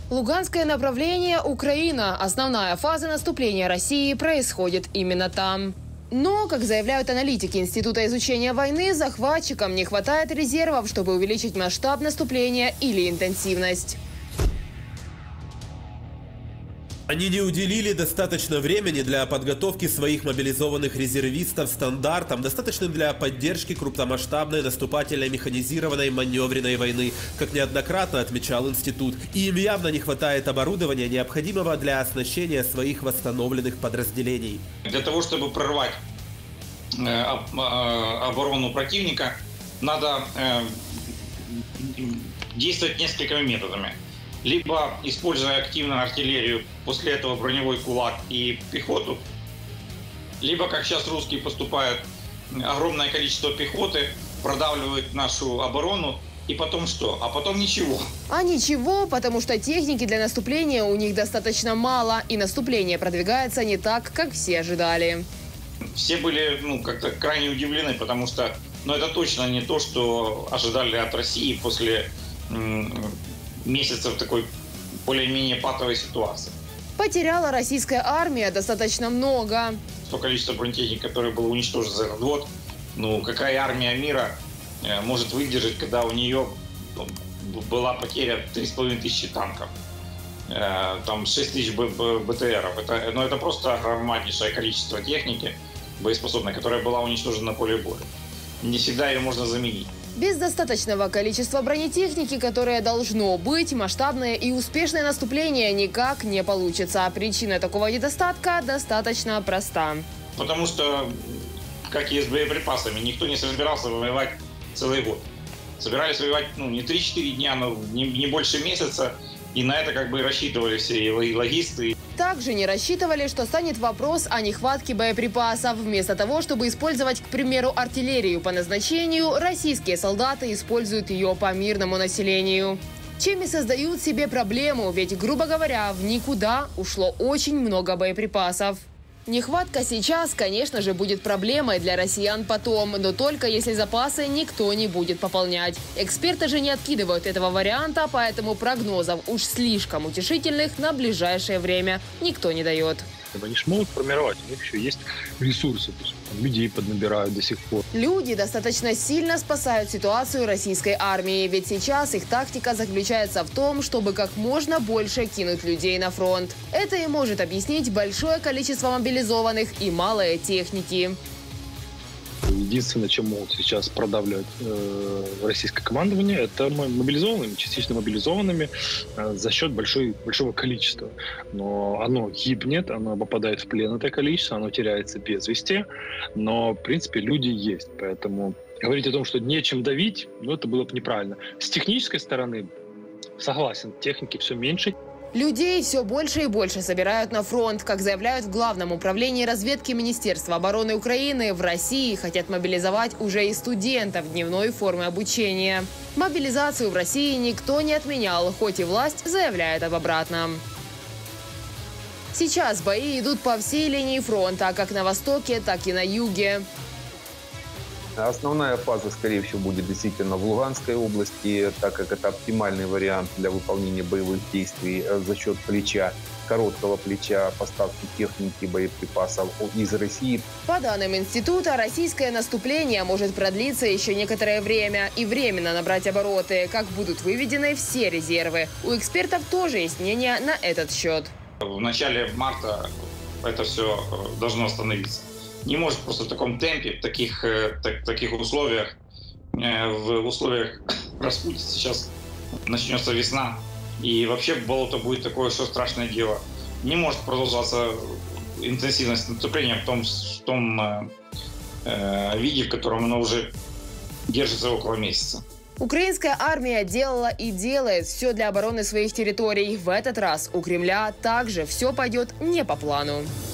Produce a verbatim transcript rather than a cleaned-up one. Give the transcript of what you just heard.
Луганское направление – Украина. Основная фаза наступления России происходит именно там. Но, как заявляют аналитики Института изучения войны, захватчикам не хватает резервов, чтобы увеличить масштаб наступления или интенсивность. Они не уделили достаточно времени для подготовки своих мобилизованных резервистов стандартам, достаточным для поддержки крупномасштабной наступательной механизированной маневренной войны, как неоднократно отмечал институт. И им явно не хватает оборудования, необходимого для оснащения своих восстановленных подразделений. Для того, чтобы прорвать э, оборону противника, надо э, действовать несколькими методами. Либо используя активную артиллерию, после этого броневой кулак и пехоту, либо, как сейчас русские поступают, огромное количество пехоты продавливают нашу оборону, и потом что? А потом ничего. А ничего, потому что техники для наступления у них достаточно мало, и наступление продвигается не так, как все ожидали. Все были ну, как-то крайне удивлены, потому что ну, это точно не то, что ожидали от России после месяцев такой более-менее патовой ситуации. Потеряла российская армия достаточно много. То количество бронетехники, которое было уничтожено за этот год, ну какая армия мира э, может выдержать, когда у нее ну, была потеря три с половиной тысячи танков, э, там шесть тысяч БТРов. Это, ну, это просто огромнейшее количество техники боеспособной, которая была уничтожена на поле боя. Не всегда ее можно заменить. Без достаточного количества бронетехники, которое должно быть, масштабное и успешное наступление никак не получится. Причина такого недостатка достаточно проста. Потому что, как и с боеприпасами, никто не собирался воевать целый год. Собирались воевать ну, не три-четыре дня, но не, не больше месяца. И на это как бы рассчитывали все и логисты. Также не рассчитывали, что станет вопрос о нехватке боеприпасов. Вместо того, чтобы использовать, к примеру, артиллерию по назначению, российские солдаты используют ее по мирному населению. Чем и создают себе проблему, ведь, грубо говоря, в никуда ушло очень много боеприпасов. Нехватка сейчас, конечно же, будет проблемой для россиян потом, но только если запасы никто не будет пополнять. Эксперты же не откидывают этого варианта, поэтому прогнозов уж слишком утешительных на ближайшее время никто не дает. Они же могут формировать, у них еще есть ресурсы, то есть, там, людей поднабирают до сих пор. Люди достаточно сильно спасают ситуацию российской армии, ведь сейчас их тактика заключается в том, чтобы как можно больше кинуть людей на фронт. Это и может объяснить большое количество мобилизованных и малой техники. Единственное, чем могут сейчас продавливать э, российское командование, это мобилизованными, частично мобилизованными э, за счет большой, большого количества. Но оно гибнет, оно попадает в плен, это количество, оно теряется без вести. Но, в принципе, люди есть. Поэтому говорить о том, что нечем давить, ну, это было бы неправильно. С технической стороны, согласен, техники все меньше. Людей все больше и больше собирают на фронт. Как заявляют в Главном управлении разведки Министерства обороны Украины, в России хотят мобилизовать уже и студентов дневной формы обучения. Мобилизацию в России никто не отменял, хоть и власть заявляет об обратном. Сейчас бои идут по всей линии фронта, как на востоке, так и на юге. Основная фаза, скорее всего, будет действительно в Луганской области, так как это оптимальный вариант для выполнения боевых действий за счет плеча, короткого плеча, поставки техники, боеприпасов из России. По данным института, российское наступление может продлиться еще некоторое время и временно набрать обороты, как будут выведены все резервы. У экспертов тоже есть мнение на этот счет. В начале марта это все должно остановиться. Не может просто в таком темпе, в таких, так, таких условиях, в условиях распутицы сейчас начнется весна. И вообще болото будет такое, что страшное дело. Не может продолжаться интенсивность наступления в том, в том э, виде, в котором оно уже держится около месяца. Украинская армия делала и делает все для обороны своих территорий. В этот раз у Кремля также все пойдет не по плану.